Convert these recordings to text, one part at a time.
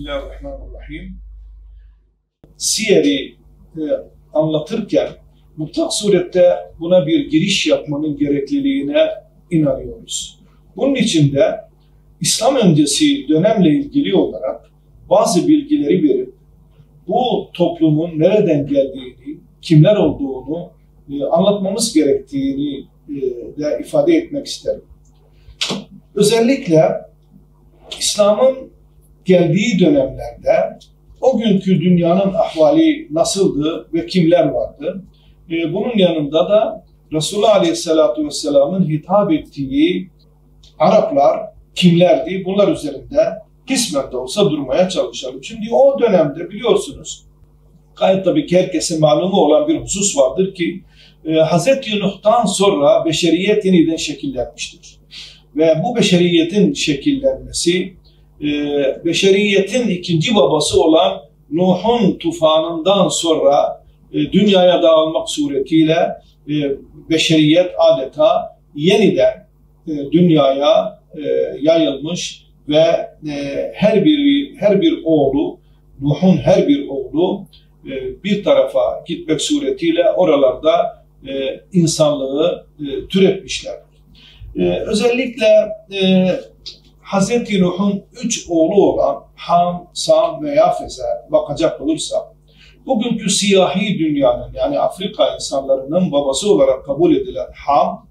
Bismillahirrahmanirrahim. Siyer'i anlatırken mutlak surette buna bir giriş yapmanın gerekliliğine inanıyoruz. Bunun için de İslam öncesi dönemle ilgili olarak bazı bilgileri verip bu toplumun nereden geldiğini, kimler olduğunu anlatmamız gerektiğini de ifade etmek isterim. Özellikle İslam'ın geldiği dönemlerde o günkü dünyanın ahvali nasıldı ve kimler vardı? Bunun yanında da Resulullah Aleyhisselatü Vesselam'ın hitap ettiği Araplar kimlerdi? Bunlar üzerinde kısmen de olsa durmaya çalışalım. Şimdi o dönemde biliyorsunuz gayet tabii ki herkesin malumu olan bir husus vardır ki Hz. Nuh'tan sonra beşeriyet yeniden şekillenmiştir. Ve bu beşeriyetin şekillenmesi, beşeriyetin ikinci babası olan Nuh'un tufanından sonra dünyaya dağılmak suretiyle beşeriyet adeta yeniden dünyaya yayılmış ve her bir oğlu, Nuh'un her bir oğlu bir tarafa gitmek suretiyle oralarda insanlığı türetmişler. Özellikle Hz. Nuh'un 3 oğlu olan Ham, Sam ve Yafes'e bakacak olursak, bugünkü siyahi dünyanın yani Afrika insanlarının babası olarak kabul edilen Ham,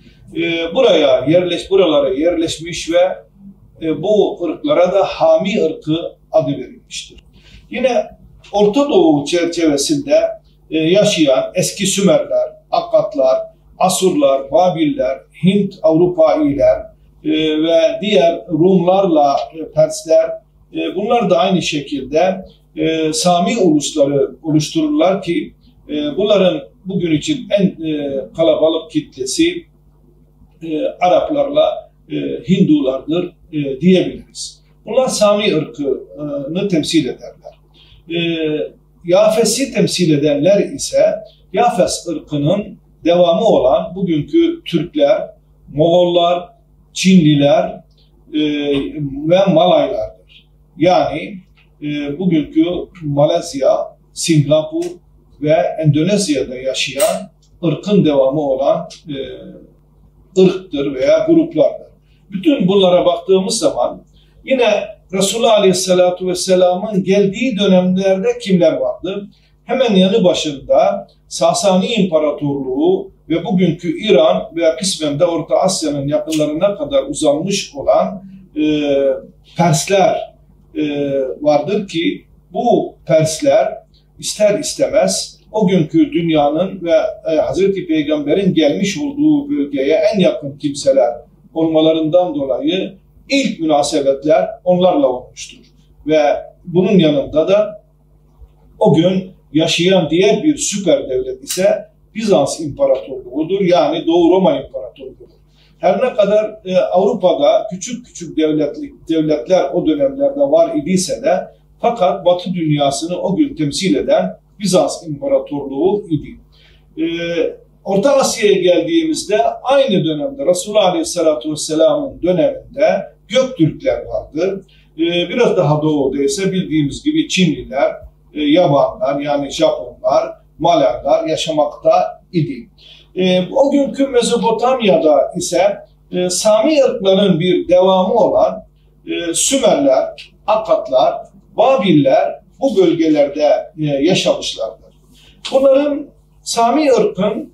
buralara yerleşmiş ve bu ırklara da Hami ırkı adı verilmiştir. Yine Orta Doğu çerçevesinde yaşayan eski Sümerler, Akkadlar, Asurlar, Babiller, Hint, Avrupailer ve diğer Rumlarla Persler, bunlar da aynı şekilde Sami ulusları oluştururlar ki bunların bugün için en kalabalık kitlesi Araplarla Hindulardır diyebiliriz. Bunlar Sami ırkını temsil ederler. Yafes'i temsil edenler ise Yafes ırkının devamı olan bugünkü Türkler, Moğollar, Çinliler ve Malaylardır. Yani bugünkü Malezya, Singapur ve Endonezya'da yaşayan ırkın devamı olan ırktır veya gruplardır. Bütün bunlara baktığımız zaman yine Resulullah Aleyhisselatü Vesselam'ın geldiği dönemlerde kimler vardı? Hemen yanı başında Sasani İmparatorluğu ve bugünkü İran veya kısmen de Orta Asya'nın yakınlarına kadar uzanmış olan Persler vardır ki bu Persler ister istemez o günkü dünyanın ve Hazreti Peygamber'in gelmiş olduğu bölgeye en yakın kimseler olmalarından dolayı ilk münasebetler onlarla olmuştur. Ve bunun yanında da o gün yaşayan diğer bir süper devlet ise Bizans İmparatorluğu'dur. Yani Doğu Roma İmparatorluğu. Her ne kadar Avrupa'da küçük küçük devletler o dönemlerde var idiyse de fakat Batı dünyasını o gün temsil eden Bizans İmparatorluğu idi. Orta Asya'ya geldiğimizde aynı dönemde Resulullah Aleyhisselatü Vesselam'ın döneminde Göktürkler vardı. Biraz daha doğuda ise bildiğimiz gibi Çinliler, Yabanlar yani Japonlar, Malaylar yaşamakta idi. O günkü Mezopotamya'da ise Sami ırkların bir devamı olan Sümerler, Akkadlar, Babiller bu bölgelerde yaşamışlardır. Bunların Sami ırkın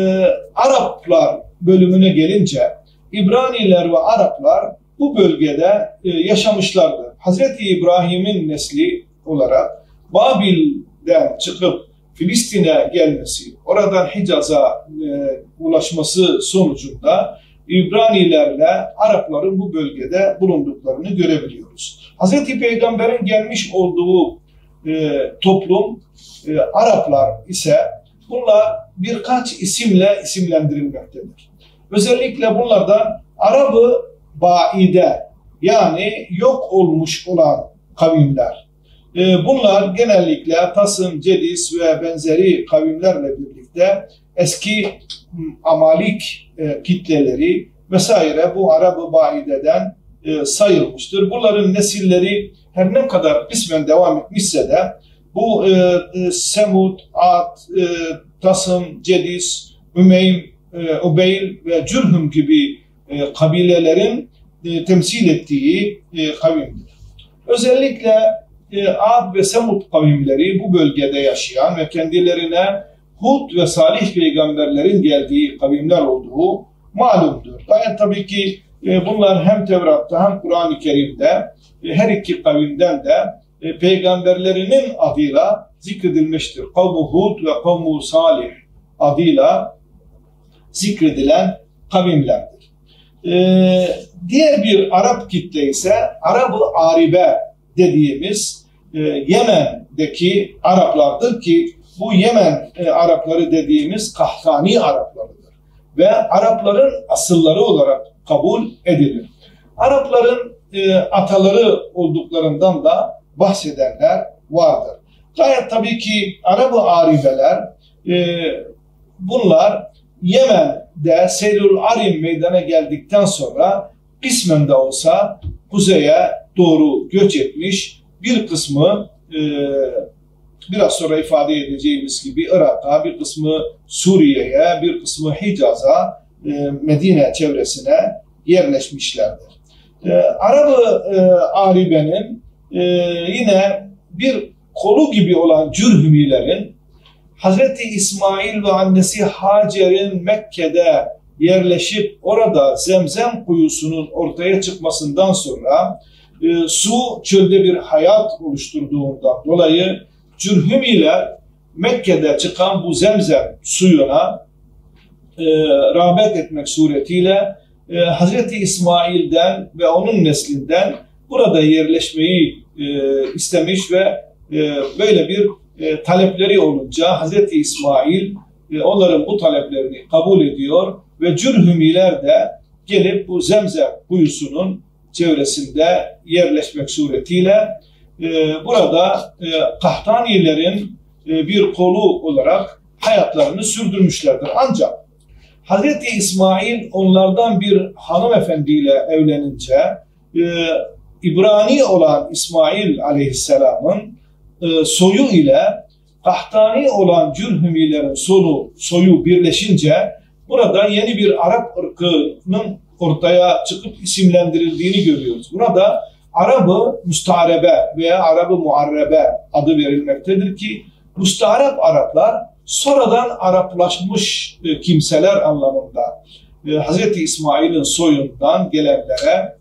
Araplar bölümüne gelince İbraniler ve Araplar bu bölgede yaşamışlardır. Hz. İbrahim'in nesli olarak Babil'den çıkıp Filistin'e gelmesi, oradan Hicaz'a ulaşması sonucunda İbranilerle Arapların bu bölgede bulunduklarını görebiliyoruz. Hz. Peygamber'in gelmiş olduğu toplum Araplar ise bunlar birkaç isimle isimlendirilmektedir. Özellikle bunlardan Arab-ı Baide yani yok olmuş olan kavimler. Bunlar genellikle Tasım, Cedis ve benzeri kavimlerle birlikte eski Amalik kitleleri vesaire bu Arab-ı Baide'den sayılmıştır. Bunların nesilleri her ne kadar kısmen devam etmişse de bu Semud, Ad, Tasım, Cedis, Ümeym, Ubeyl ve Cürhüm gibi kabilelerin temsil ettiği kavimdir. Özellikle Ad ve Semud kavimleri bu bölgede yaşayan ve kendilerine Hud ve Salih peygamberlerin geldiği kavimler olduğu malumdur. Gayet tabii ki bunlar hem Tevrat'ta hem Kur'an-ı Kerim'de her iki kavimden de peygamberlerinin adıyla zikredilmiştir. Kavmu Hud ve Kavmu Salih adıyla zikredilen kavimlerdir. Diğer bir Arap kitle ise Arab-ı Aribe dediğimiz Yemen'deki Araplardır ki bu Yemen Arapları dediğimiz Kahtani Araplarıdır ve Arapların asılları olarak kabul edilir. Arapların ataları olduklarından da bahsedenler vardır. Gayet tabii ki Arab-ı Aribeler bunlar Yemen'de Seylül Arim meydana geldikten sonra kısmen de olsa kuzeye doğru göç etmiş, bir kısmı biraz sonra ifade edeceğimiz gibi Irak'a, bir kısmı Suriye'ye, bir kısmı Hicaz'a, Medine çevresine yerleşmişlerdir. Arab-ı Aribe'nin yine bir kolu gibi olan Cürhümilerin Hazreti İsmail ve annesi Hacer'in Mekke'de yerleşip orada Zemzem kuyusunun ortaya çıkmasından sonra su çölde bir hayat oluşturduğundan dolayı Cürhümiler Mekke'de çıkan bu Zemzem suyuna rağbet etmek suretiyle Hazreti İsmail'den ve onun neslinden burada yerleşmeyi istemiş ve böyle bir talepleri olunca Hazreti İsmail onların bu taleplerini kabul ediyor ve Cürhümiler de gelip bu Zemzem kuyusunun çevresinde yerleşmek suretiyle burada Kahtanilerin bir kolu olarak hayatlarını sürdürmüşlerdir. Ancak Hazreti İsmail onlardan bir hanımefendiyle evlenince İbrani olan İsmail aleyhisselamın soyu ile Kahtani olan Cürhümilerin soyu birleşince burada yeni bir Arap ırkının ortaya çıkıp isimlendirildiğini görüyoruz. Burada Arab-ı Müstaarebe veya Arab-ı Muarrebe adı verilmektedir ki Müstaareb Araplar sonradan Araplaşmış kimseler anlamında Hz. İsmail'in soyundan gelenlere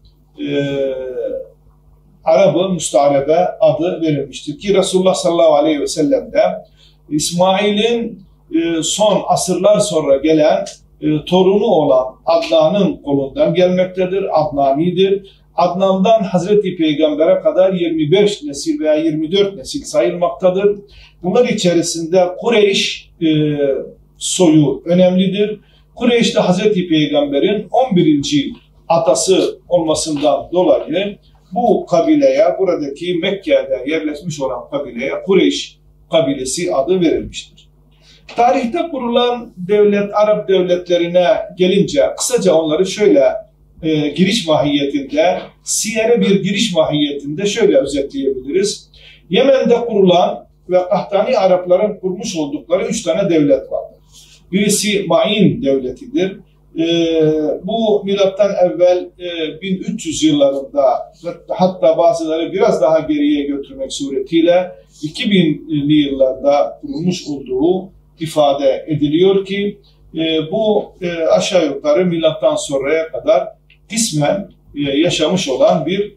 Arab-ı Müstaarebe adı verilmiştir ki Resulullah sallallahu aleyhi ve sellem de İsmail'in son asırlar sonra gelen torunu olan Adnan'ın kolundan gelmektedir. Adnani'dir. Adnan'dan Hazreti Peygamber'e kadar 25 nesil veya 24 nesil sayılmaktadır. Bunlar içerisinde Kureyş soyu önemlidir. Kureyş de Hazreti Peygamber'in 11. atası olmasından dolayı bu kabileye, buradaki Mekke'de yerleşmiş olan kabileye Kureyş kabilesi adı verilmiştir. Tarihte kurulan devlet, Arap devletlerine gelince kısaca onları şöyle giriş mahiyetinde, siyere bir giriş mahiyetinde şöyle özetleyebiliriz. Yemen'de kurulan ve Kahtani Arapların kurmuş oldukları 3 tane devlet vardır. Birisi Ma'in devletidir. Bu milattan evvel 1300 yıllarında hatta bazıları biraz daha geriye götürmek suretiyle 2000'li yıllarda kurulmuş olduğu ifade ediliyor ki bu aşağı yukarı milattan sonraya kadar kısmen yaşamış olan bir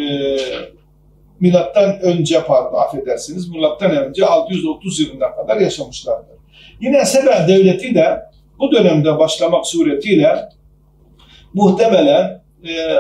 milattan önce affedersiniz milattan önce 630 yılına kadar yaşamışlardır. Yine Sebe devleti de bu dönemde başlamak suretiyle muhtemelen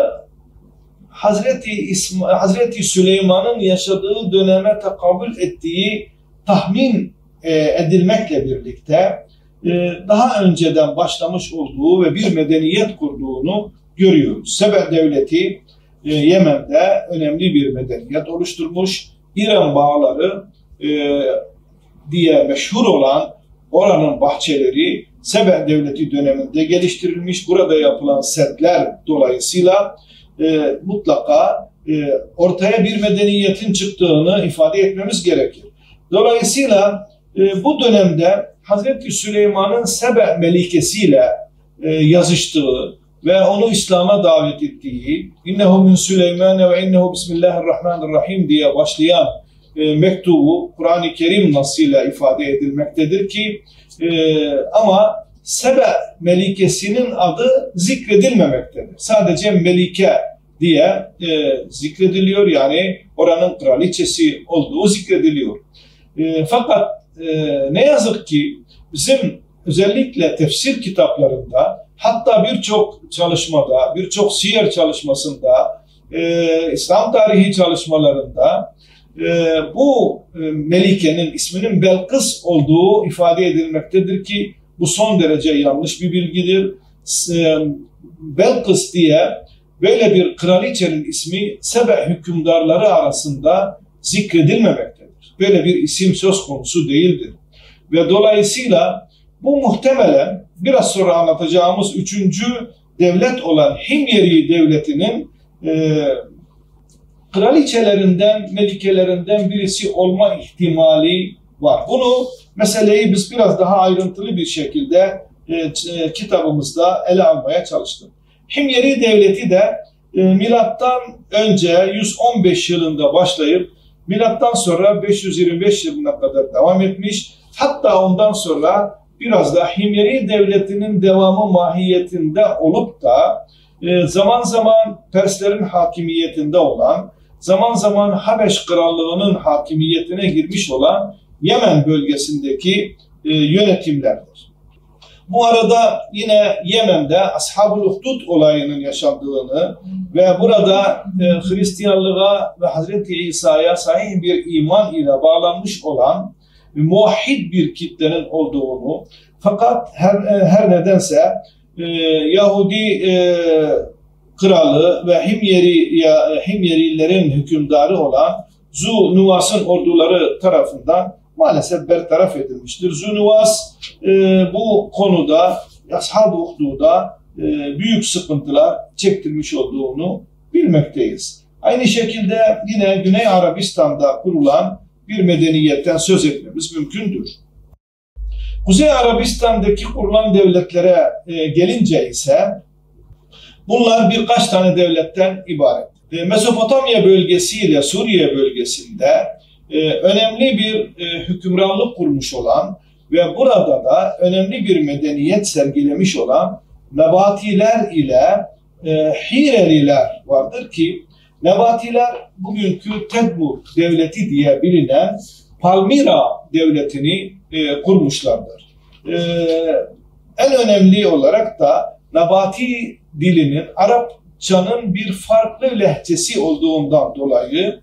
Hazreti Süleyman'ın yaşadığı döneme tekabül ettiği tahmin edilmekle birlikte daha önceden başlamış olduğu ve bir medeniyet kurduğunu görüyoruz. Sebe devleti Yemen'de önemli bir medeniyet oluşturmuş. İran bağları diye meşhur olan oranın bahçeleri Sebe devleti döneminde geliştirilmiş. Burada yapılan setler dolayısıyla mutlaka ortaya bir medeniyetin çıktığını ifade etmemiz gerekir. Dolayısıyla bu dönemde Hazreti Süleyman'ın Sebe melikesiyle yazıştığı ve onu İslam'a davet ettiği, "İnnehu min Süleyman ve innehu bismillahirrahmanirrahim" diye başlayan mektubu Kur'an-ı Kerim nasıyla ifade edilmektedir ki ama Sebe melikesinin adı zikredilmemektedir. Sadece Melike diye zikrediliyor, yani oranın kraliçesi olduğu zikrediliyor. Fakat ne yazık ki bizim özellikle tefsir kitaplarında, hatta birçok çalışmada, birçok siyer çalışmasında, İslam tarihi çalışmalarında bu Melike'nin isminin Belkıs olduğu ifade edilmektedir ki bu son derece yanlış bir bilgidir. Belkıs diye böyle bir kraliçenin ismi Sebe hükümdarları arasında zikredilmemektedir. Böyle bir isim söz konusu değildir. Ve dolayısıyla bu muhtemelen biraz sonra anlatacağımız 3. devlet olan Himyeri devletinin kraliçelerinden, melikelerinden birisi olma ihtimali var. Bunu, meseleyi biz biraz daha ayrıntılı bir şekilde kitabımızda ele almaya çalıştık. Himyeri devleti de milattan önce 115 yılında başlayıp milattan sonra 525 yılına kadar devam etmiş. Hatta ondan sonra biraz da Himyeri devletinin devamı mahiyetinde olup da zaman zaman Perslerin hakimiyetinde olan, zaman zaman Habeş Krallığı'nın hakimiyetine girmiş olan Yemen bölgesindeki yönetimlerdir. Bu arada yine Yemen'de Ashab-ı Uhdud olayının yaşandığını ve burada Hristiyanlığa ve Hazreti İsa'ya sahih bir iman ile bağlanmış olan muvahhid bir kitlenin olduğunu, fakat her nedense Yahudi kralı ve Himyerilerin hükümdarı olan Zunuvas'ın orduları tarafından maalesef bertaraf edilmiştir. Zunuvas bu konuda Ashab-ı Uhdud'a büyük sıkıntılar çektirmiş olduğunu bilmekteyiz. Aynı şekilde yine Güney Arabistan'da kurulan bir medeniyetten söz etmemiz mümkündür. Kuzey Arabistan'daki kurulan devletlere gelince ise bunlar birkaç tane devletten ibaret. Mezopotamya bölgesi ile Suriye bölgesinde önemli bir hükümranlık kurmuş olan ve burada da önemli bir medeniyet sergilemiş olan Nebatiler ile Hireliler vardır ki Nebatiler bugünkü Tedmur devleti diye bilinen Palmira devletini kurmuşlardır. En önemli olarak da Nebati dilinin Arapçanın bir farklı lehçesi olduğundan dolayı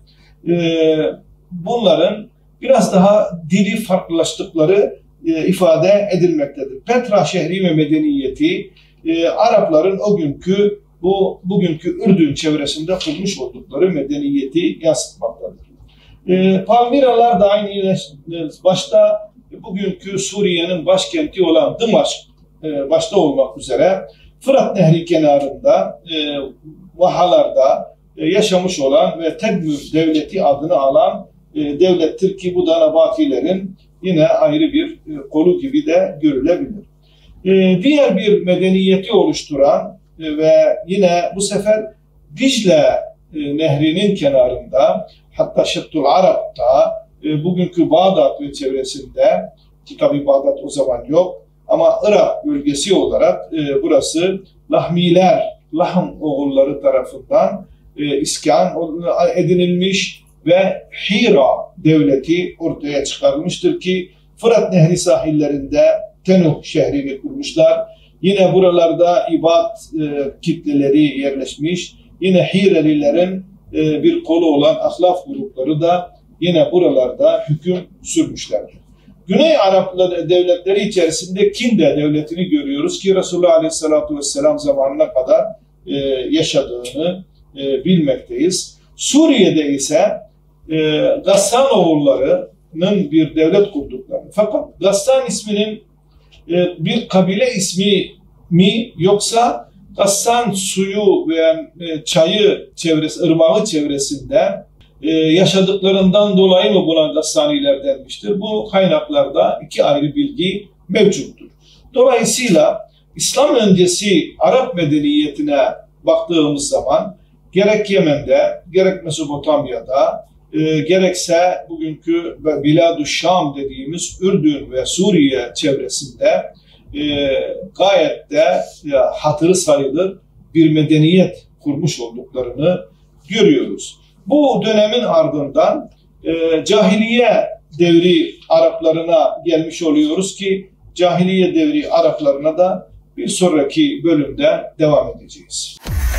bunların biraz daha dili farklılaştıkları ifade edilmektedir. Petra şehri ve medeniyeti Arapların bugünkü Ürdün çevresinde kurmuş oldukları medeniyeti yansıtmaktadır. Palmiralar da aynı başta bugünkü Suriye'nin başkenti olan Dımaşk başta olmak üzere Fırat Nehri kenarında vahalarda yaşamış olan ve Tedmür devleti adını alan devlettir ki bu da Nebatilerin yine ayrı bir kolu gibi de görülebilir. Diğer bir medeniyeti oluşturan ve yine bu sefer Dicle Nehri'nin kenarında, hatta Şettul Arap'ta, bugünkü Bağdat ve çevresinde, ki tabi Bağdat o zaman yok ama Irak bölgesi olarak burası Lahmiler, Lahm oğulları tarafından iskan edinilmiş ve Hira devleti ortaya çıkarmıştır ki Fırat Nehri sahillerinde Tenuh şehrini kurmuşlar. Yine buralarda ibad kitleleri yerleşmiş. Yine Hirelilerin bir kolu olan ahlaf grupları da yine buralarda hüküm sürmüşlerdir. Güney Arap devletleri içerisinde Kinde devletini görüyoruz ki Resulullah Aleyhisselatü Vesselam zamanına kadar yaşadığını bilmekteyiz. Suriye'de ise Gassan oğullarının bir devlet kurduklarını. Fakat Gassan isminin bir kabile ismi mi yoksa Gassan suyu veya çayı çevresi, ırmağı çevresinde yaşadıklarından dolayı mı buna Gassaniler denmiştir? Bu kaynaklarda iki ayrı bilgi mevcuttur. Dolayısıyla İslam öncesi Arap medeniyetine baktığımız zaman gerek Yemen'de, gerek Mezopotamya'da, gerekse bugünkü Bilad-ı Şam dediğimiz Ürdün ve Suriye çevresinde gayet de hatırı sayılır bir medeniyet kurmuş olduklarını görüyoruz. Bu dönemin ardından cahiliye devri Araplarına gelmiş oluyoruz ki cahiliye devri Araplarına da bir sonraki bölümde devam edeceğiz.